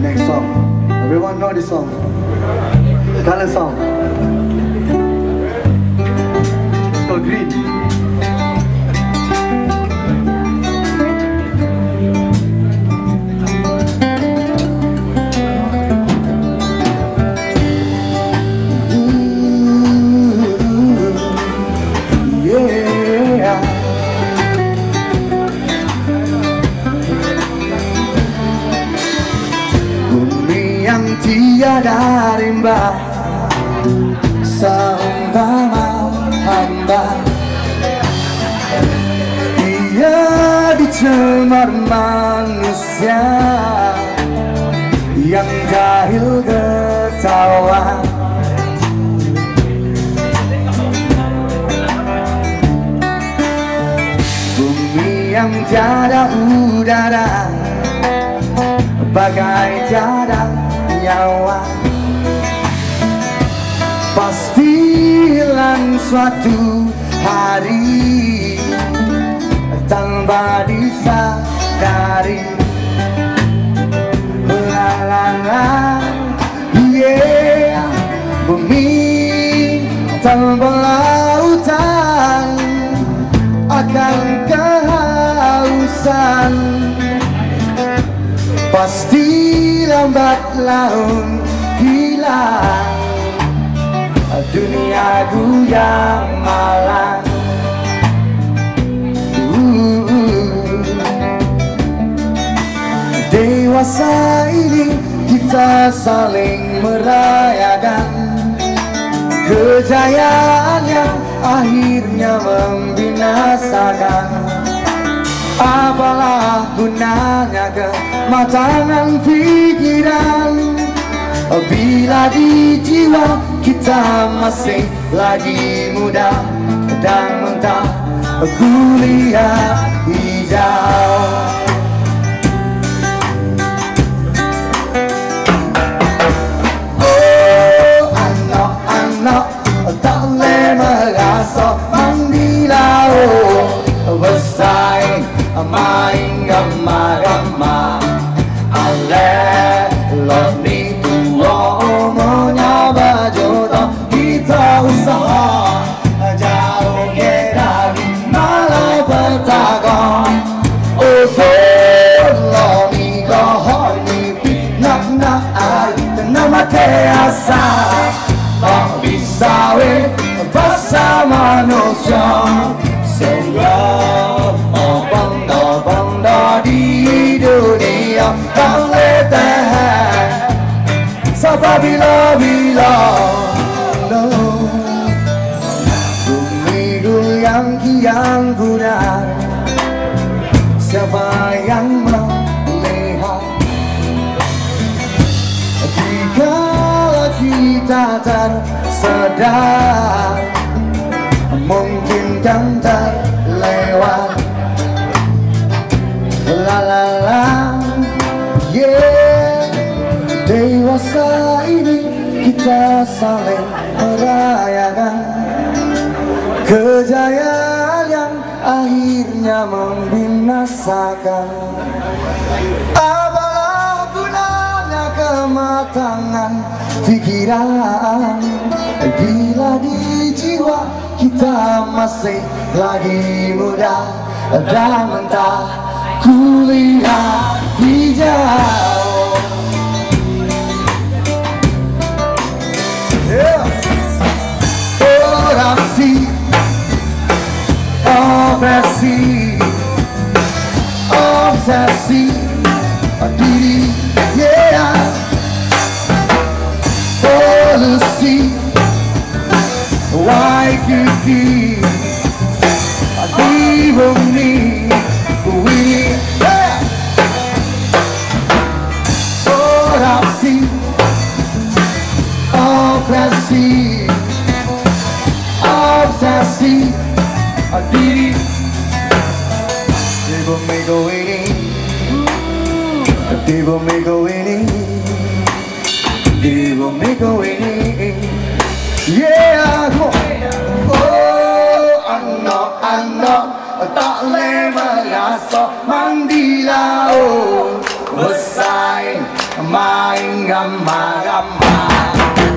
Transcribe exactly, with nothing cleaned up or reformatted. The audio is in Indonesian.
Next song. Everyone know this song. Color song. It's called Green. Tiada rimba seumpama hamba, ia dicemar manusia yang jahil ketawa. Bumi yang tiada udara, bagai tiada nyawa, pasti hilang suatu hari tanpa disadari. La la la, yeah. Bumi tanpa lautan akan kehausan, pasti lambat laun hilang duniaku yang malang. uh, Dewasa ini kita saling merayakan kejayaan yang akhirnya membinasakan. Apalah gunanya kematangan pikiran bila di jiwa kita masih lagi muda dan mentah kuliah hijau. Oh anak-anak tak boleh merasa mandilau bersaing main gama-gama ale lo ni tua omonya bajodoh kita usaha jauh ke dari malau petaka. Oh lo ni kohor ni nak nak ay nama keasa tak bisa we bersama manusia sehingga bangga-bangga di dunia tak boleh tahan sampai bila-bila. No. Bumi goyang kian pudar, siapa yang melihat jika kita tersadar mungkin kan terlewat. La la la, yeah. Dewasa ini kita saling merayakan kejayaan yang akhirnya membinasakan. Apalah gunanya kematangan pikiran bila di jiwa kita masih lagi muda dan mentah kuliah hijau. Yeah. Orasi, obsesi, obsesi diri, yeah. Polusi, Waikiki di bumi ini, yeah. Orasi, obsesi, obsesi diri di bumi ini, di bumi ini, di bumi ini, yeah. Oh anak-anak tak boleh merasa mandilau bersaing main gamba-gamba.